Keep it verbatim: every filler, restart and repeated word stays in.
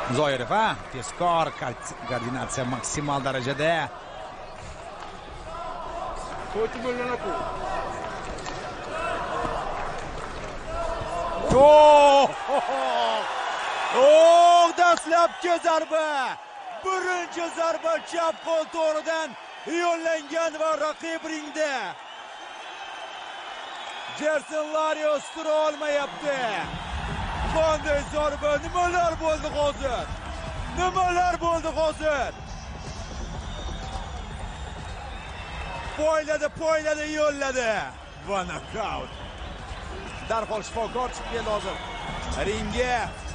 Zoirov, ha? Tezkor koordinatsiya maksimal darajada. Oh! Oh, dastlabki zarba. Birinchi zarba chap qo'l to'g'ridan yo'llangan va raqib ringda. Jerson Larios tura olmayapti. Qanday zarba, nimalar bo'ldi hozir? Nimalar bo'ldi hozir? Poyladi, poyladi, yo'lladi. Va nokaut. Darhol shifokor chiqib keldi hozir. Ringga